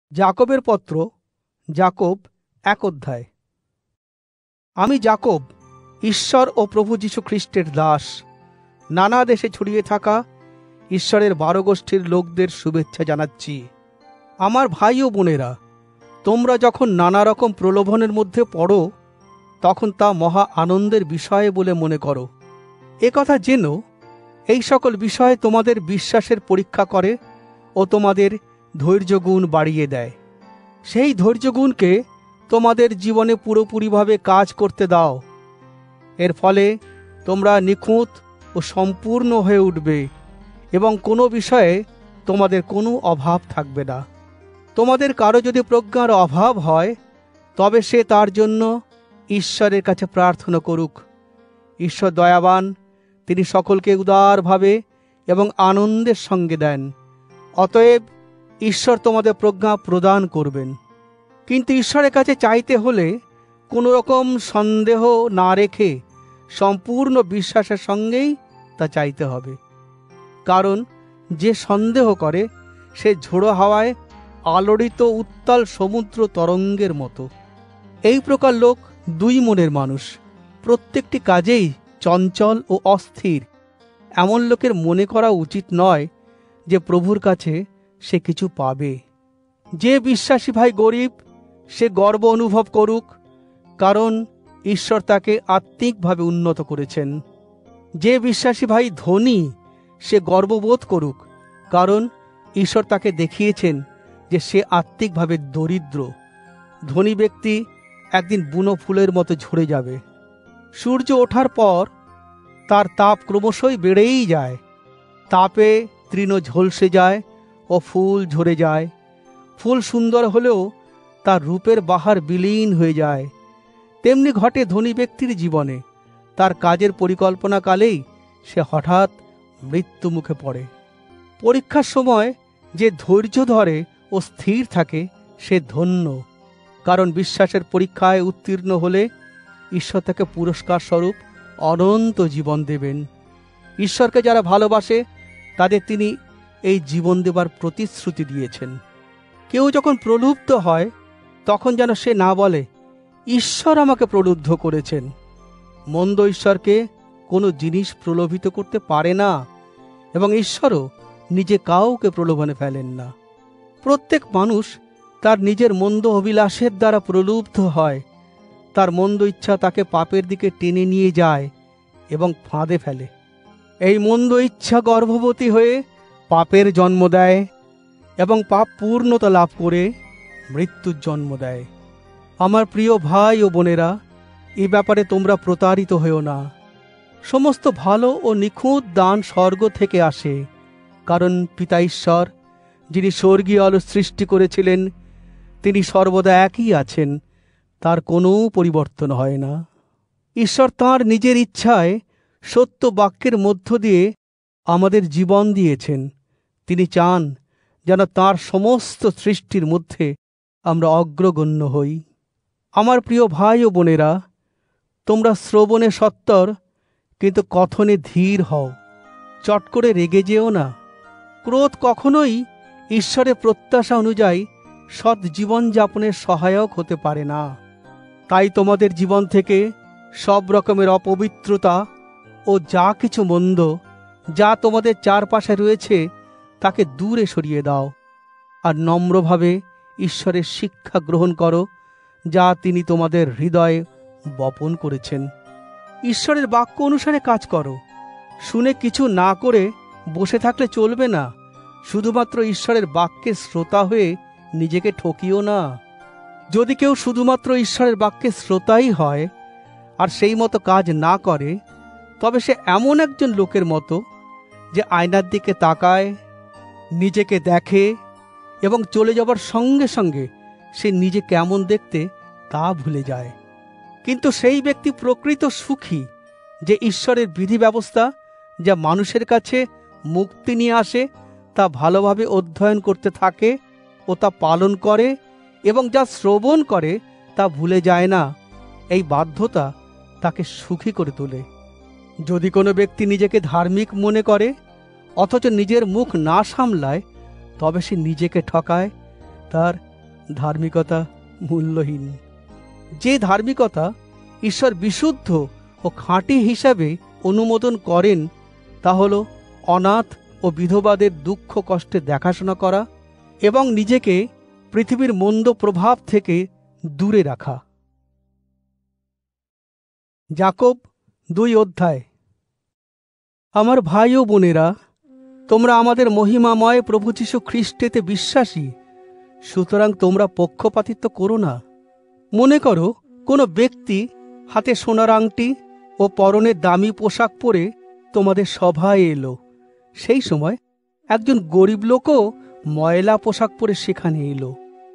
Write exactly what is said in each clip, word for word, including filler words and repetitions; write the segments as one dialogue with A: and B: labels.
A: যাকবের পত্র, যাকব এক অধ্যায়। আমি যাকব, ঈশ্বর ও প্রভু যীশু খ্রিস্টের দাস, নানা দেশে ছড়িয়ে থাকা ঈশ্বরের বারো গোষ্ঠীর লোকদের শুভেচ্ছা জানাচ্ছি। আমার ভাই ও বোনেরা, তোমরা যখন নানা রকম প্রলোভনের মধ্যে পড়ো, তখন তা মহা আনন্দের বিষয় বলে মনে করো। এ কথা জেনো, এই সকল বিষয় তোমাদের বিশ্বাসের পরীক্ষা করে ও তোমাদের ধৈর্যগুণ বাড়িয়ে দেয়। সেই ধৈর্যগুণকে তোমাদের জীবনে পুরোপুরিভাবে কাজ করতে দাও। এর ফলে তোমরা নিখুঁত ও সম্পূর্ণ হয়ে উঠবে এবং কোনো বিষয়ে তোমাদের কোনো অভাব থাকবে না। তোমাদের কারো যদি প্রজ্ঞার অভাব হয়, তবে সে তার জন্য ঈশ্বরের কাছে প্রার্থনা করুক। ঈশ্বর দয়াবান, তিনি সকলকে উদারভাবে এবং আনন্দের সঙ্গে দেন। অতএব ঈশ্বর তোমাদের প্রজ্ঞা প্রদান করবেন। কিন্তু ঈশ্বরের কাছে চাইতে হলে কোনো রকম সন্দেহ না রেখে সম্পূর্ণ বিশ্বাসের সঙ্গেই তা চাইতে হবে। কারণ যে সন্দেহ করে সে ঝোড়ো হাওয়ায় আলোড়িত উত্তাল সমুদ্র তরঙ্গের মতো। এই প্রকার লোক দুই মনের মানুষ, প্রত্যেকটি কাজেই চঞ্চল ও অস্থির। এমন লোকের মনে করা উচিত নয় যে প্রভুর কাছে সে কিছু পাবে। যে বিশ্বাসী ভাই গরিব, সে গর্ব অনুভব করুক, কারণ ঈশ্বর তাকে আত্মিকভাবে উন্নত করেছেন। যে বিশ্বাসী ভাই ধনী, সে গর্ববোধ করুক, কারণ ঈশ্বর তাকে দেখিয়েছেন যে সে আত্মিকভাবে দরিদ্র। ধনী ব্যক্তি একদিন বুনো ফুলের মতো ঝরে যাবে। সূর্য ওঠার পর তার তাপ ক্রমশই বেড়েই যায়। তাপে তৃণ ঝলসে যায় ও ফুল ঝরে যায়। ফুল সুন্দর হলেও তার রূপের বাহার বিলীন হয়ে যায়। তেমনি ঘটে ধনী ব্যক্তির জীবনে। তার কাজের পরিকল্পনাকালেই সে হঠাৎ মৃত্যু মুখে পড়ে। পরীক্ষার সময় যে ধৈর্য ধরে ও স্থির থাকে, সে ধন্য, কারণ বিশ্বাসের পরীক্ষায় উত্তীর্ণ হলে ঈশ্বর তাকে পুরস্কার স্বরূপ অনন্ত জীবন দেবেন। ঈশ্বরকে যারা ভালোবাসে তাদের তিনি এই জীবন দেবার প্রতিশ্রুতি দিয়েছেন। কেউ যখন প্রলুব্ধ হয়, তখন যেন সে না বলে, ঈশ্বর আমাকে প্রলুব্ধ করেছেন। মন্দ ঈশ্বরকে কোনো জিনিস প্রলোভিত করতে পারে না, এবং ঈশ্বরও নিজে কাউকে প্রলোভনে ফেলেন না। প্রত্যেক মানুষ তার নিজের মন্দ অভিলাষের দ্বারা প্রলুব্ধ হয়। তার মন্দ ইচ্ছা তাকে পাপের দিকে টেনে নিয়ে যায় এবং ফাঁদে ফেলে। এই মন্দ ইচ্ছা গর্ভবতী হয়ে পাপের জন্ম দেয় এবং পাপ পূর্ণতা লাভ করে মৃত্যুর জন্ম দেয়। আমার প্রিয় ভাই ও বোনেরা, এ ব্যাপারে তোমরা প্রতারিত হও না। সমস্ত ভালো ও নিখুঁত দান স্বর্গ থেকে আসে, কারণ পিতা ঈশ্বর, যিনি স্বর্গীয় আলো সৃষ্টি করেছিলেন, তিনি সর্বদা একই আছেন, তার কোনো পরিবর্তন হয় না। ঈশ্বর তাঁর নিজের ইচ্ছায় সত্য বাক্যের মধ্য দিয়ে আমাদের জীবন দিয়েছেন। তিনি চান যেন তাঁর সমস্ত সৃষ্টির মধ্যে আমরা অগ্রগণ্য হই। আমার প্রিয় ভাই ও বোনেরা, তোমরা শ্রবণে সত্বর, কিন্তু কথনে ধীর হও। চট করে রেগে যেও না। ক্রোধ কখনোই ঈশ্বরের প্রত্যাশা অনুযায়ী সৎ জীবনযাপনের সহায়ক হতে পারে না। তাই তোমাদের জীবন থেকে সব রকমের অপবিত্রতা ও যা কিছু মন্দ যা তোমাদের চারপাশে রয়েছে তাকে দূরে সরিয়ে দাও, আর নম্রভাবে ঈশ্বরের শিক্ষা গ্রহণ করো, যা তিনি তোমাদের হৃদয়ে বপন করেছেন। ঈশ্বরের বাক্য অনুসারে কাজ করো। শুনে কিছু না করে বসে থাকলে চলবে না। শুধুমাত্র ঈশ্বরের বাক্যের শ্রোতা হয়ে নিজেকে ঠকিও না। যদি কেউ শুধুমাত্র ঈশ্বরের বাক্যের শ্রোতাই হয় আর সেই মতো কাজ না করে, তবে সে এমন একজন লোকের মতো যে আয়নার দিকে তাকায়, নিজেকে দেখে এবং চলে যাবার সঙ্গে সঙ্গে সে নিজে কেমন দেখতে তা ভুলে যায়। কিন্তু সেই ব্যক্তি প্রকৃত সুখী যে ঈশ্বরের বিধি ব্যবস্থা, যা মানুষের কাছে মুক্তি নিয়ে আসে, তা ভালোভাবে অধ্যয়ন করতে থাকে ও তা পালন করে, এবং যা শ্রবণ করে তা ভুলে যায় না। এই বাধ্যতা তাকে সুখী করে তোলে। যদি কোনো ব্যক্তি নিজেকে ধার্মিক মনে করে অথচ নিজের মুখ না সামলায়, তবে সে নিজেকে ঠকায়, তার ধার্মিকতা মূল্যহীন। যে ধার্মিকতা ঈশ্বর বিশুদ্ধ ও খাঁটি হিসাবে অনুমোদন করেন তা হল অনাথ ও বিধবাদের দুঃখ কষ্টে দেখাশোনা করা এবং নিজেকে পৃথিবীর মন্দ প্রভাব থেকে দূরে রাখা। যাকোব দুই অধ্যায়। আমার ভাই ও বোনেরা, তোমরা আমাদের মহিমাময় প্রভু যীশু খ্রিস্টেতে বিশ্বাসী, সুতরাং তোমরা পক্ষপাতিত্ব করো না। মনে করো কোনো ব্যক্তি হাতে সোনার আংটি ও পরনে দামি পোশাক পরে তোমাদের সভায় এলো। সেই সময় একজন গরিব লোকও ময়লা পোশাক পরে সেখানে এলো।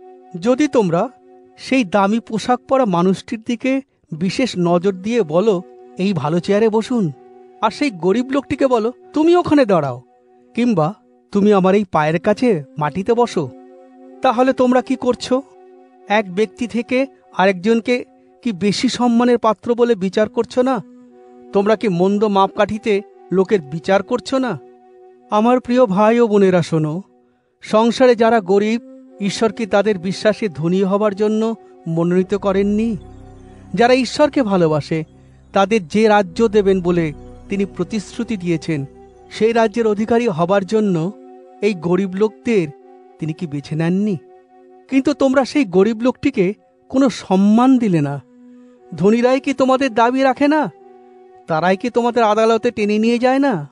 A: যদি তোমরা সেই দামি পোশাক পরা মানুষটির দিকে বিশেষ নজর দিয়ে বলো, এই ভালো চেয়ারে বসুন, আর সেই গরিব লোকটিকে বলো, তুমি ওখানে দাঁড়াও, কিংবা তুমি আমার এই পায়ের কাছে মাটিতে বসো, তাহলে তোমরা কি করছো? এক ব্যক্তি থেকে আরেকজনকে কি বেশি সম্মানের পাত্র বলে বিচার করছো না? তোমরা কি মন্দ মাপকাঠিতে লোকের বিচার করছো না? আমার প্রিয় ভাই ও বোনেরা, শোনো, সংসারে যারা গরিব, ঈশ্বর কি তাদের বিশ্বাসে ধনী হবার জন্য মনোনীত করেননি? যারা ঈশ্বরকে ভালোবাসে তাদের যে রাজ্য দেবেন বলে তিনি প্রতিশ্রুতি দিয়েছেন, সেই রাজ্যের অধিকারী হবার জন্য এই গরিব লোকদের তিনি কি বেছে নেননি? কিন্তু তোমরা সেই গরিব লোকটিকে কোনো সম্মান দিলে না। ধনীরাই কি তোমাদের দাবি রাখে না? তারাই কি তোমাদের আদালতে টেনে নিয়ে যায় না?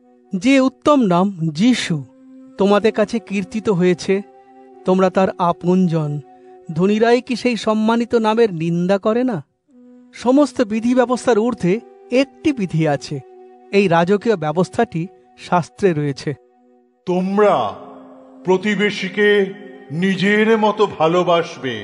A: যে উত্তম নাম যিশু তোমাদের কাছে কীর্তিত হয়েছে, তোমরা তার আপনজন, ধনীরাই কি সেই সম্মানিত নামের নিন্দা করে না? সমস্ত বিধি ব্যবস্থার ঊর্ধ্বে একটি বিধি আছে, এই রাজকীয় ব্যবস্থাটি শাস্ত্রে রয়েছে,
B: তোমরা প্রতিবেশীকে নিজের মতো ভালোবাসবে।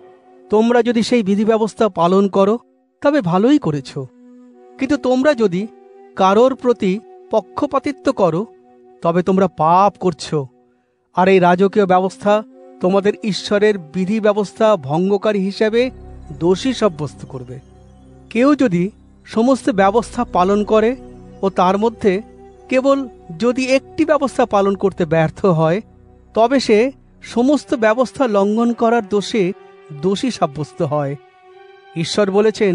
A: তোমরা যদি সেই বিধি ব্যবস্থা পালন করো তবে ভালোই করেছ। কিন্তু তোমরা যদি কারোর প্রতি পক্ষপাতিত্ব করো তবে তোমরা পাপ করছো, আর এই রাজকীয় ব্যবস্থা তোমাদের ঈশ্বরের বিধি ব্যবস্থা ভঙ্গকারী হিসেবে দোষী সাব্যস্ত করবে। কেউ যদি সমস্ত ব্যবস্থা পালন করে ও তার মধ্যে কেবল যদি একটি ব্যবস্থা পালন করতে ব্যর্থ হয়, তবে সে সমস্ত ব্যবস্থা লঙ্ঘন করার দোষে দোষী সাব্যস্ত হয়। ঈশ্বর বলেছেন,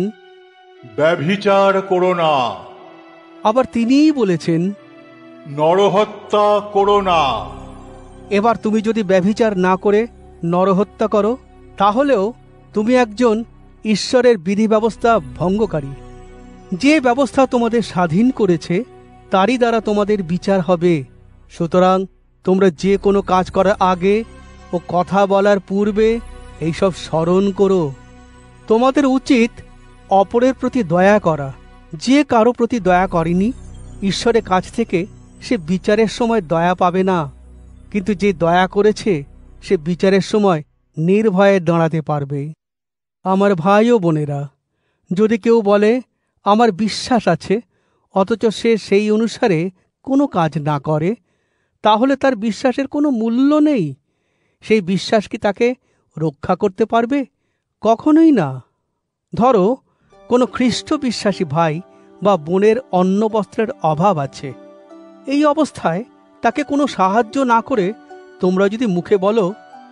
B: ব্যভিচার করো না।
A: আবার তিনিই বলেছেন,
B: নরহত্যা করো না।
A: এবার তুমি যদি ব্যভিচার না করে নরহত্যা করো, তাহলেও তুমি একজন ঈশ্বরের বিধি ব্যবস্থা ভঙ্গকারী। যে ব্যবস্থা তোমাদের স্বাধীন করেছে তারই দ্বারা তোমাদের বিচার হবে। সুতরাং তোমরা যে কোনো কাজ করার আগে ও কথা বলার পূর্বে এইসব স্মরণ করো। তোমাদের উচিত অপরের প্রতি দয়া করা। যে কারো প্রতি দয়া করেনি, ঈশ্বরের কাছ থেকে সে বিচারের সময় দয়া পাবে না, কিন্তু যে দয়া করেছে সে বিচারের সময় নির্ভয়ে দাঁড়াতে পারবে। আমার ভাই ও বোনেরা, যদি কেউ বলে আমার বিশ্বাস আছে, অথচ সে সেই অনুসারে কোনো কাজ না করে, তাহলে তার বিশ্বাসের কোনো মূল্য নেই। সেই বিশ্বাস কি তাকে রক্ষা করতে পারবে? কখনোই না। ধরো কোনো খ্রিস্ট বিশ্বাসী ভাই বা বোনের অন্ন বস্ত্রের অভাব আছে। এই অবস্থায় তাকে কোনো সাহায্য না করে তোমরা যদি মুখে বলো,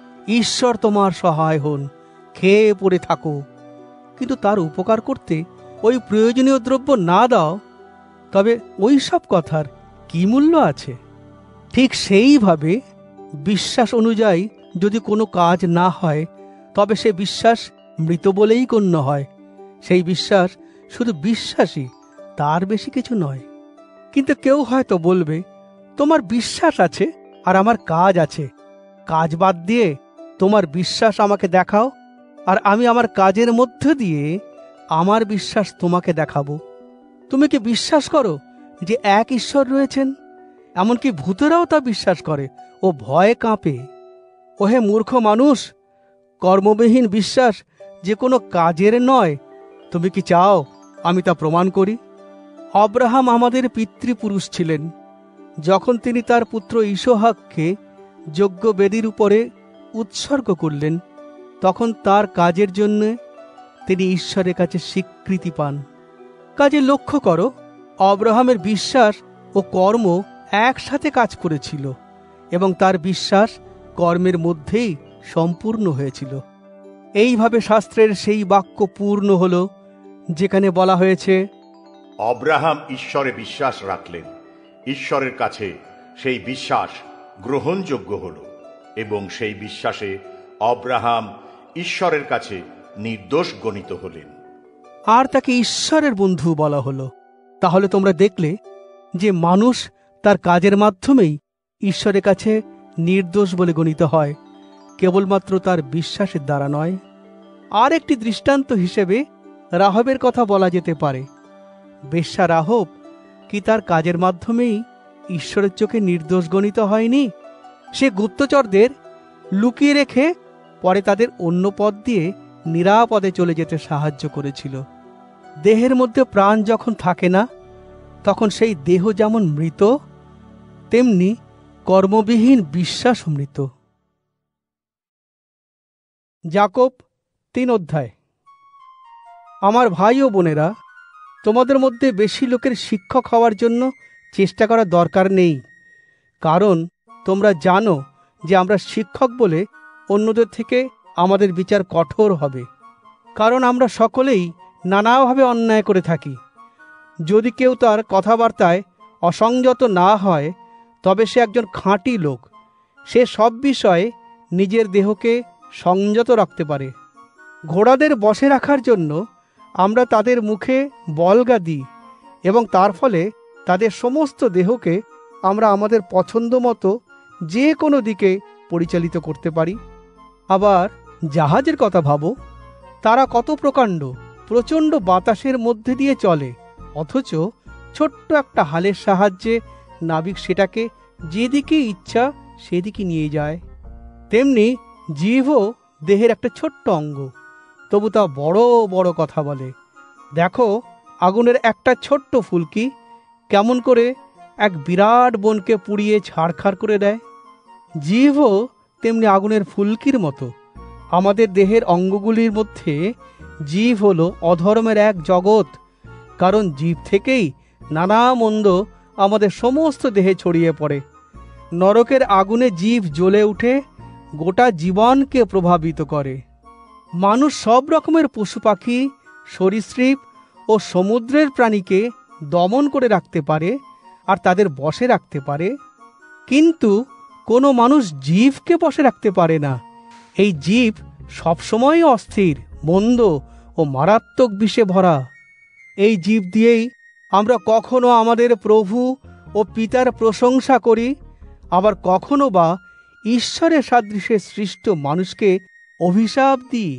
A: ঈশ্বর তোমার সহায় হন, খেয়ে পড়ে থাকো, কিন্তু তার উপকার করতে ওই প্রয়োজনীয় দ্রব্য না দাও, তবে ওই সব কথার কি মূল্য আছে? ঠিক সেইভাবে বিশ্বাস অনুযায়ী যদি কোনো কাজ না হয়, তবে সে বিশ্বাস মৃত বলেই গণ্য হয়। সেই বিশ্বাস শুধু বিশ্বাসী, তার বেশি কিছু নয়। কিন্তু কেউ হয়তো বলবে, তোমার বিশ্বাস আছে আর আমার কাজ আছে, কাজ বাদ দিয়ে তোমার বিশ্বাস আমাকে দেখাও, আর আমি আমার কাজের মধ্য দিয়ে আমার বিশ্বাস তোমাকে দেখাবো। তুমি কি বিশ্বাস করো যে এক ঈশ্বর রয়েছেন? এমনকি ভূতেরাও তা বিশ্বাস করে ও ভয়ে কাঁপে। ওহে মূর্খ মানুষ, কর্মবিহীন বিশ্বাস যে কোনো কাজের নয়, তুমি কি চাও আমি তা প্রমাণ করি? আব্রাহাম আমাদের পিতৃপুরুষ ছিলেন। যখন তিনি তার পুত্র ইসহাককে যজ্ঞ বেদির উপরে উৎসর্গ করলেন, তখন তার কাজের জন্য তিনি ঈশ্বরের কাছে স্বীকৃতি পান। কাজে লক্ষ্য করো, আব্রাহামের বিশ্বাস ও কর্ম একসাথে কাজ করেছিল, এবং তার বিশ্বাস কর্মের মধ্যেই সম্পূর্ণ হয়েছিল। এইভাবে শাস্ত্রের সেই বাক্য পূর্ণ হল যেখানে বলা হয়েছে,
C: আব্রাহাম ঈশ্বরে বিশ্বাস রাখলেন, ঈশ্বরের কাছে সেই বিশ্বাস গ্রহণযোগ্য হল, এবং সেই বিশ্বাসে আব্রাহাম ঈশ্বরের কাছে নির্দোষ গণিত হলেন।
A: আর তাকে ঈশ্বরের বন্ধু বলা হলো। তাহলে তোমরা দেখলে যে মানুষ তার কাজের মাধ্যমেই ঈশ্বরের কাছে নির্দোষ বলে গণিত হয়, কেবলমাত্র তার বিশ্বাসের দ্বারা নয়। আর একটি দৃষ্টান্ত হিসেবে রাহবের কথা বলা যেতে পারে। বেশ্যা রাহব কি তার কাজের মাধ্যমেই ঈশ্বরের চোখে নির্দোষ গণিত হয়নি? সে গুপ্তচরদের লুকিয়ে রেখে পরে তাদের অন্য পথ দিয়ে নিরাপদে চলে যেতে সাহায্য করেছিল। দেহের মধ্যে প্রাণ যখন থাকে না, তখন সেই দেহ যেমন মৃত, তেমনি কর্মবিহীন বিশ্বাস মৃত। যাকোব তিন অধ্যায়। আমার ভাই ও বোনেরা, তোমাদের মধ্যে বেশি লোকের শিক্ষক হওয়ার জন্য চেষ্টা করার দরকার নেই, কারণ তোমরা জানো যে আমরা শিক্ষক বলে অন্যদের থেকে আমাদের বিচার কঠোর হবে। কারণ আমরা সকলেই নানাভাবে অন্যায় করে থাকি। যদি কেউ তার কথাবার্তায় অসংযত না হয়, তবে সে একজন খাঁটি লোক। সে সব বিষয়ে নিজের দেহকে সংযত রাখতে পারে। ঘোড়াদের বশে রাখার জন্য আমরা তাদের মুখে বলগা দিই, এবং তার ফলে তাদের সমস্ত দেহকে আমরা আমাদের পছন্দ মতো যে কোনো দিকে পরিচালিত করতে পারি। আবার জাহাজের কথা ভাবো, তারা কত প্রকাণ্ড, প্রচণ্ড বাতাসের মধ্যে দিয়ে চলে, অথচ ছোট্ট একটা হালের সাহায্যে নাবিক সেটাকে যেদিকে ইচ্ছা সেদিকে নিয়ে যায়। তেমনি জিহ্বাও দেহের একটা ছোট্ট অঙ্গ, তবু তা বড় বড় কথা বলে। দেখো, আগুনের একটা ছোট্ট ফুলকি কেমন করে এক বিরাট বনকে পুড়িয়ে ছাড়খাড় করে দেয়। জিহ্বাও তেমনি আগুনের ফুলকির মতো। আমাদের দেহের অঙ্গগুলির মধ্যে জিহ্বা হলো অধর্মের এক জগৎ, কারণ জিহ্বা থেকেই নানা মন্দ আমাদের সমস্ত দেহে ছড়িয়ে পড়ে। নরকের আগুনে জিহ্বা জ্বলে উঠে গোটা জীবনকে প্রভাবিত করে। মানুষ সব রকমের পশু পাখি, সরীসৃপ ও সমুদ্রের প্রাণীকে দমন করে রাখতে পারে আর তাদের বশে রাখতে পারে, কিন্তু কোনো মানুষ জিহ্বাকে বশে রাখতে পারে না। এই জিহ্বা সবসময় অস্থির, মন্দ ও মারাত্মক বিষে ভরা। এই জিহ্বা দিয়েই আমরা কখনো আমাদের প্রভু ও পিতার প্রশংসা করি, আবার কখনো বা ঈশ্বরের সাদৃশ্যে সৃষ্ট মানুষকে অভিশাপ দিই।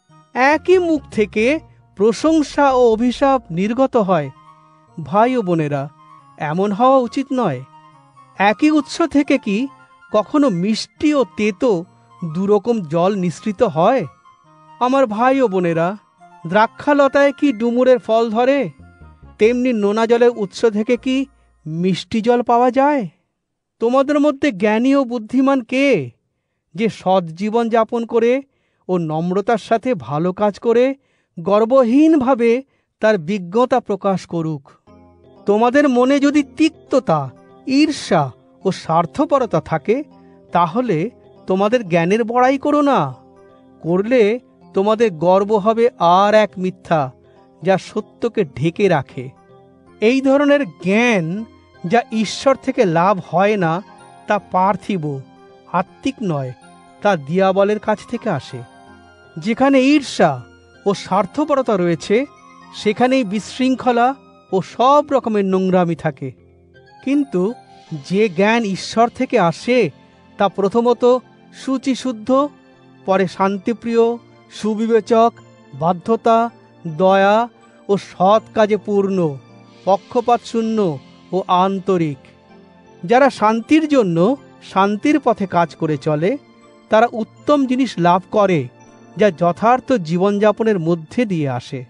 A: একই মুখ থেকে প্রশংসা ও অভিশাপ নির্গত হয়। ভাই ও বোনেরা, এমন হওয়া উচিত নয়। একই উৎস থেকে কি কখনো মিষ্টি ও তেতো দুরকম জল নিঃসৃত হয়? আমার ভাই ও বোনেরা, দ্রাক্ষালতায় কি ডুমুরের ফল ধরে? তেমনি নোনা জলের উৎস থেকে কি মিষ্টি জল পাওয়া যায়? তোমাদের মধ্যে জ্ঞানী ও বুদ্ধিমান কে, যে সৎ জীবন যাপন করে ও নম্রতার সাথে ভালো কাজ করে গর্বহীনভাবে তার বিজ্ঞতা প্রকাশ করুক। তোমাদের মনে যদি তিক্ততা, ঈর্ষা ও স্বার্থপরতা থাকে, তাহলে তোমাদের জ্ঞানের বড়াই করো না। করলে তোমাদের গর্ব হবে আর এক মিথ্যা, যা সত্যকে ঢেকে রাখে। এই ধরনের জ্ঞান যা ঈশ্বর থেকে লাভ হয় না, তা পার্থিব, আত্মিক নয়, তা দিয়াবলের কাছ থেকে আসে। যেখানে ঈর্ষা ও স্বার্থপরতা রয়েছে, সেখানেই বিশৃঙ্খলা ও সব রকমের নোংরামি থাকে। কিন্তু যে জ্ঞান ঈশ্বর থেকে আসে, তা প্রথমত শুচিশুদ্ধ, পরে শান্তিপ্রিয়, সুবিবেচক, বাধ্যতা, দয়া ও সৎ কাজে পূর্ণ, পক্ষপাত শূন্য ও আন্তরিক। যারা শান্তির জন্য শান্তির পথে কাজ করে চলে, তারা উত্তম জিনিস লাভ করে, যা যথার্থ জীবনযাপনের মধ্যে দিয়ে আসে।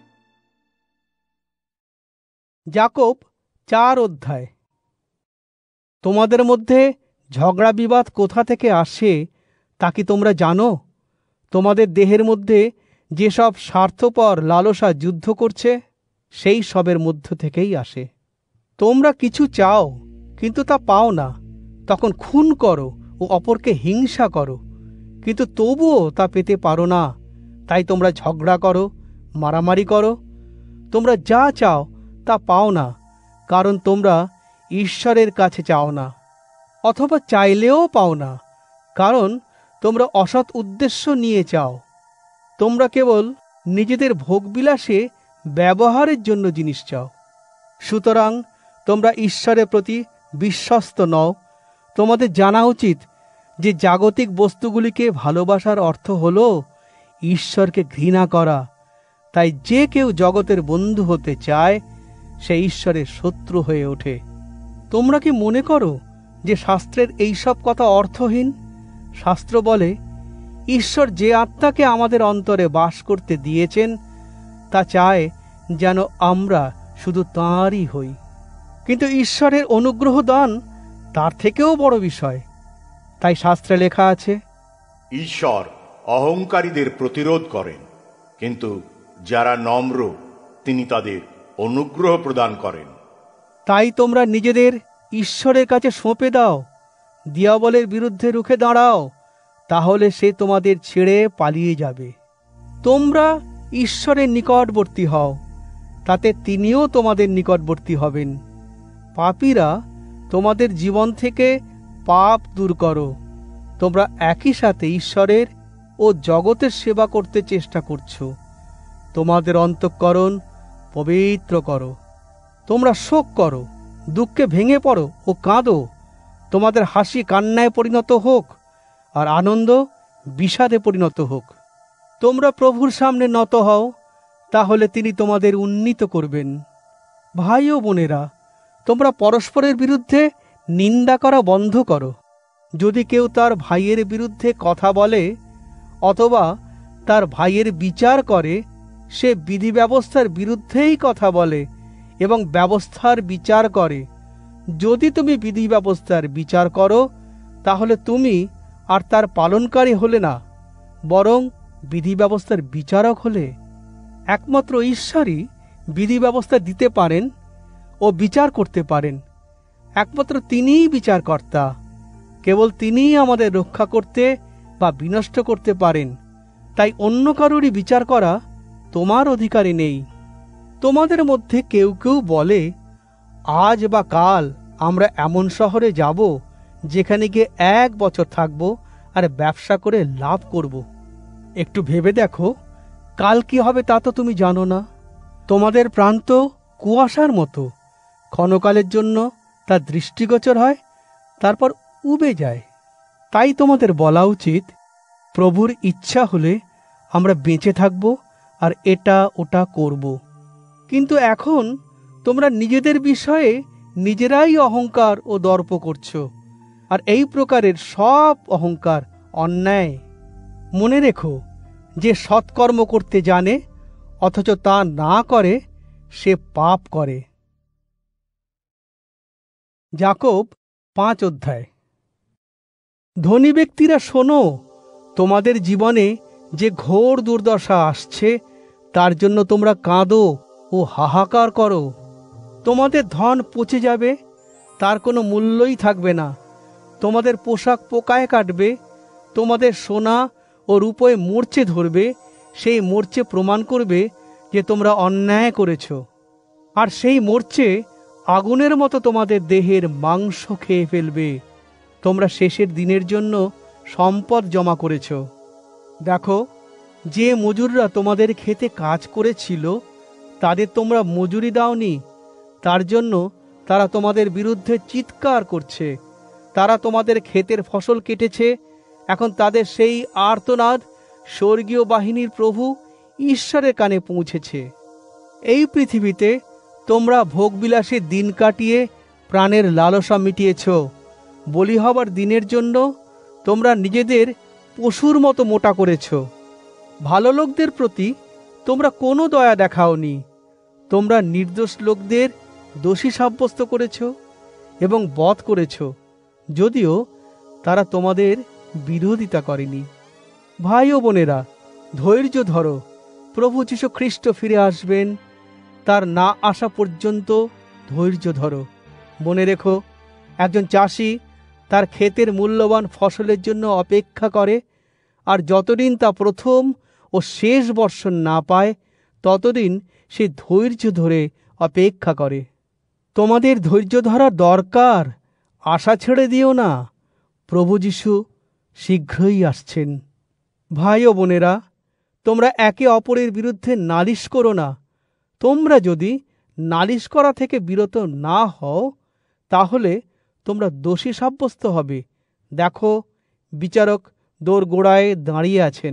A: যাকোব চার অধ্যায়। তোমাদের মধ্যে ঝগড়া বিবাদ কোথা থেকে আসে তা কি তোমরা জানো? তোমাদের দেহের মধ্যে যেসব স্বার্থপর লালসা যুদ্ধ করছে, সেই সবের মধ্য থেকেই আসে। তোমরা কিছু চাও, কিন্তু তা পাও না, তখন খুন করো ও অপরকে হিংসা করো। কিন্তু তবুও তা পেতে পারো না, তাই তোমরা ঝগড়া করো, মারামারি করো। তোমরা যা চাও তা পাও না, কারণ তোমরা ঈশ্বরের কাছে চাও না, অথবা চাইলেও পাও না, কারণ তোমরা অসৎ উদ্দেশ্য নিয়ে চাও। তোমরা কেবল নিজেদের ভোগবিলাসে ব্যবহারের জন্য জিনিস চাও। সুতরাং তোমরা ঈশ্বরের প্রতি বিশ্বস্ত নও। তোমাদের জানা উচিত যে জাগতিক বস্তুগুলিকে ভালোবাসার অর্থ হল ঈশ্বরকে ঘৃণা করা। তাই যে কেউ জগতের বন্ধু হতে চায় সে ঈশ্বরের শত্রু হয়ে ওঠে। তোমরা কি মনে করো যে শাস্ত্রের এইসব কথা অর্থহীন? শাস্ত্র বলে, ঈশ্বর যে আত্মাকে আমাদের অন্তরে বাস করতে দিয়েছেন তা চায় যেন আমরা শুধু তাঁরই হই। কিন্তু ঈশ্বরের অনুগ্রহ দান তার থেকেও বড় বিষয়। তাই শাস্ত্রে লেখা আছে,
C: ঈশ্বর অহংকারীদের প্রতিরোধ করেন, কিন্তু যারা নম্র তিনি তাদের অনুগ্রহ প্রদান করেন।
A: তাই তোমরা নিজেদের ঈশ্বরের কাছে সঁপে দাও, দিয়াবলের বিরুদ্ধে রুখে দাঁড়াও, তাহলে সে তোমাদের ছেড়ে পালিয়ে যাবে। তোমরা ঈশ্বরের নিকটবর্তী হও, তাতে তিনিও তোমাদের নিকটবর্তী হবেন। পাপীরা তোমাদের জীবন থেকে পাপ দূর করো। তোমরা একই সাথে ঈশ্বরের ও জগতের সেবা করতে চেষ্টা করছো। তোমাদের অন্তঃকরণ পবিত্র করো। তোমরা শোক করো, দুঃখে ভেঙে পড়ো ও কাঁদো। তোমাদের হাসি কান্নায় পরিণত হোক, আর আনন্দ বিষাদে পরিণত হোক। তোমরা প্রভুর সামনে নত হও, তাহলে তিনি তোমাদের উন্নীত করবেন। ভাই ও বোনেরা, তোমরা পরস্পরের বিরুদ্ধে নিন্দা করা বন্ধ করো। যদি কেউ তার ভাইয়ের বিরুদ্ধে কথা বলে অথবা তার ভাইয়ের বিচার করে, সে বিধি ব্যবস্থার বিরুদ্ধেই কথা বলে এবং ব্যবস্থার বিচার করে। যদি তুমি বিধি ব্যবস্থার বিচার করো, তাহলে তুমি আর তার পালনকারী হলে না, বরং বিধি ব্যবস্থার বিচারক হলে। একমাত্র ঈশ্বরই বিধি ব্যবস্থা দিতে পারেন ও বিচার করতে পারেন। একমাত্র তিনিই বিচারকর্তা। কেবল তিনিই আমাদের রক্ষা করতে বা বিনষ্ট করতে পারেন। তাই অন্য কারোরই বিচার করা তোমার অধিকারে নেই। তোমাদের মধ্যে কেউ কেউ বলে, আজ বা কাল আমরা এমন শহরে যাব যেখানে গিয়ে এক বছর থাকব আর ব্যবসা করে লাভ করব। একটু ভেবে দেখো, কাল কি হবে তা তো তুমি জানো না। তোমাদের প্রান্ত কুয়াশার মতো, ক্ষণকালের জন্য তা দৃষ্টিগোচর হয়, তারপর উবে যায়। তাই তোমাদের বলা উচিত, প্রভুর ইচ্ছা হলে আমরা বেঁচে থাকব আর এটা ওটা করব। কিন্তু এখন তোমরা নিজেদের বিষয়ে নিজেরাই অহংকার ও দর্প করছো, আর এই প্রকারের সব অহংকার অন্যায়। মনে রেখো, যে সৎকর্ম করতে জানে অথচ তা না করে সে পাপ করে। যাকোব পাঁচ অধ্যায়। ধনী ব্যক্তিরা শোনো, তোমাদের জীবনে যে ঘোর দুর্দশা আসছে তার জন্য তোমরা কাঁদো ও হাহাকার করো। তোমাদের ধন পচে যাবে, তার কোনো মূল্যই থাকবে না। তোমাদের পোশাক পোকায় কাটবে, তোমাদের সোনা ও রূপোয় মরচে ধরবে। সেই মরচে প্রমাণ করবে যে তোমরা অন্যায় করেছ, আর সেই মরচে আগুনের মতো তোমাদের দেহের মাংস খেয়ে ফেলবে। তোমরা শেষের দিনের জন্য সম্পদ জমা করেছ। দেখো, যে মজুররা তোমাদের খেতে কাজ করেছিল তাদের তোমরা মজুরি দাওনি, তার জন্য তারা তোমাদের বিরুদ্ধে চিৎকার করছে। তারা তোমাদের ক্ষেতের ফসল কেটেছে, এখন তাদের সেই আর্তনাদ স্বর্গীয় বাহিনীর প্রভু ঈশ্বরের কানে পৌঁছেছে। এই পৃথিবীতে তোমরা ভোগবিলাসে দিন কাটিয়ে প্রাণের লালসা মিটিয়েছ। বলি হবার দিনের জন্য তোমরা নিজেদের পশুর মতো মোটা করেছ। ভালো লোকদের প্রতি তোমরা কোনো দয়া দেখাওনি। তোমরা নির্দোষ লোকদের দোষী সাব্যস্ত করেছ এবং বধ করেছ, যদিও তারা তোমাদের বিরোধিতা করেনি। ভাই ও বোনেরা, ধৈর্য ধরো। প্রভু যীশু খ্রিস্ট ফিরে আসবেন, তার না আসা পর্যন্ত ধৈর্য ধরো। মনে রেখো, একজন চাষি তার ক্ষেতের মূল্যবান ফসলের জন্য অপেক্ষা করে, আর যতদিন তা প্রথম ও শেষ বর্ষণ না পায় ততদিন সে ধৈর্য ধরে অপেক্ষা করে। তোমাদের ধৈর্য ধরা দরকার, আশা ছেড়ে দিও না, প্রভু যীশু শীঘ্রই আসছেন। ভাই ও বোনেরা, তোমরা একে অপরের বিরুদ্ধে নালিশ করো না। তোমরা যদি নালিশ করা থেকে বিরত না হও তাহলে তোমরা দোষী সাব্যস্ত হবে। দেখো, বিচারক দোরগোড়ায় দাঁড়িয়ে আছেন।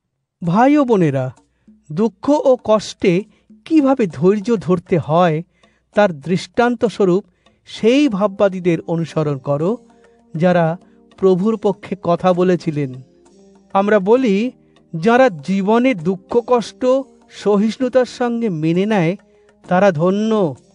A: ভাই ও বোনেরা, দুঃখ ও কষ্টে কিভাবে ধৈর্য ধরতে হয় তার দৃষ্টান্তস্বরূপ সেই ভাববাদীদের অনুসরণ করো যারা প্রভুর পক্ষে কথা বলেছিলেন। আমরা বলি, যারা জীবনে দুঃখ কষ্ট সহিষ্ণুতার সঙ্গে মেনে নেয় তারা ধন্য।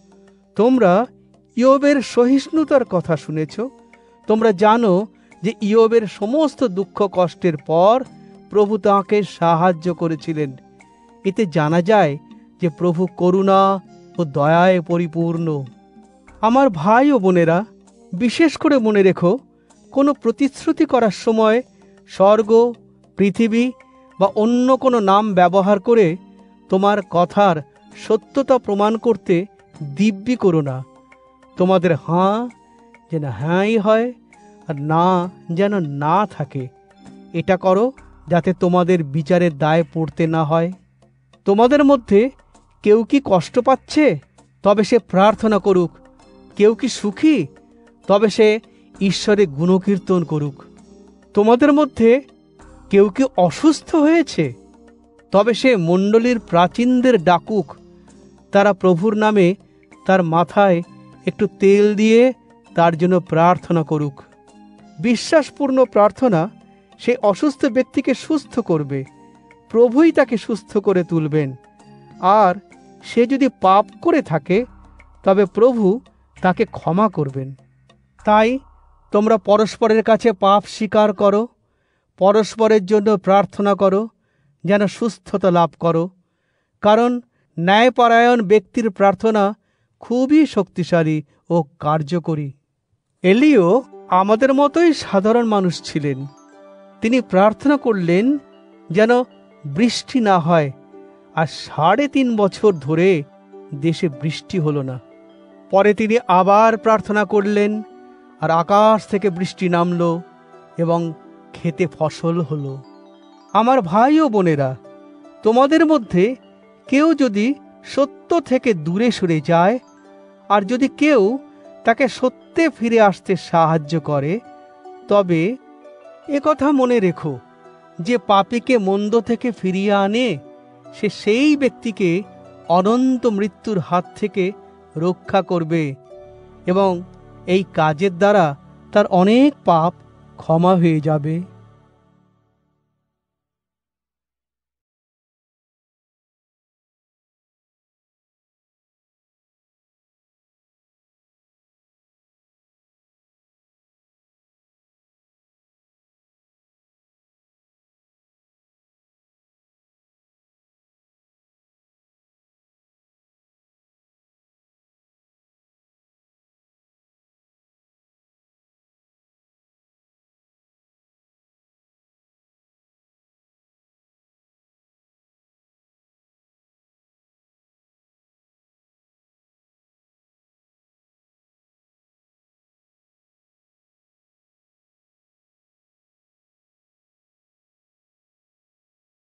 A: তোমরা ইয়োবের সহিষ্ণুতার কথা শুনেছ। তোমরা জানো যে ইয়োবের সমস্ত দুঃখ কষ্টের পর প্রভু তাঁকে সাহায্য করেছিলেন। এতে জানা যায় যে প্রভু করুণা ও দয়ায় পরিপূর্ণ। আমার ভাই ও বোনেরা, বিশেষ করে মনে রেখো, কোনো প্রতিশ্রুতি করার সময় স্বর্গ, পৃথিবী বা অন্য কোনো নাম ব্যবহার করে তোমার কথার সত্যতা প্রমাণ করতে দিব্যি করো না। তোমাদের হাঁ যেন হ্যাঁই হয় আর না যেন না থাকে। এটা করো যাতে তোমাদের বিচারের দায় পড়তে না হয়। তোমাদের মধ্যে কেউ কি কষ্ট পাচ্ছে? তবে সে প্রার্থনা করুক। কেউ কি সুখী? তবে সে ঈশ্বরের গুণকীর্তন করুক। তোমাদের মধ্যে কেউ কি অসুস্থ হয়েছে? তবে সে মণ্ডলীর প্রাচীনদের ডাকুক। তারা প্রভুর নামে তার মাথায় একটু তেল দিয়ে তার জন্য প্রার্থনা করুক। বিশ্বাসপূর্ণ প্রার্থনা সে অসুস্থ ব্যক্তিকে সুস্থ করবে। প্রভুই তাকে সুস্থ করে তুলবেন। আর সে যদি পাপ করে থাকে তবে প্রভু তাকে ক্ষমা করবেন। তাই তোমরা পরস্পরের কাছে পাপ স্বীকার করো, পরস্পরের জন্য প্রার্থনা করো যেন সুস্থতা লাভ করো। কারণ ন্যায়পরায়ণ ব্যক্তির প্রার্থনা খুবই শক্তিশালী ও কার্যকরী। এলিও আমাদের মতোই সাধারণ মানুষ ছিলেন। তিনি প্রার্থনা করলেন যেন বৃষ্টি না হয়, আর সাড়ে তিন বছর ধরে দেশে বৃষ্টি হলো না। পরে তিনি আবার প্রার্থনা করলেন, আর আকাশ থেকে বৃষ্টি নামল এবং খেতে ফসল হলো। আমার ভাই ও বোনেরা, তোমাদের মধ্যে কেউ যদি সত্য থেকে দূরে সরে যায়, আর যদি কেউ তাকে সত্যে ফিরে আসতে সাহায্য করে, তবে একথা মনে রেখো যে পাপীকে মন্দ থেকে ফিরিয়ে আনে সে সেই ব্যক্তিকে অনন্ত মৃত্যুর হাত থেকে রক্ষা করবে, এবং এই কাজের দ্বারা তার অনেক পাপ ক্ষমা হয়ে যাবে।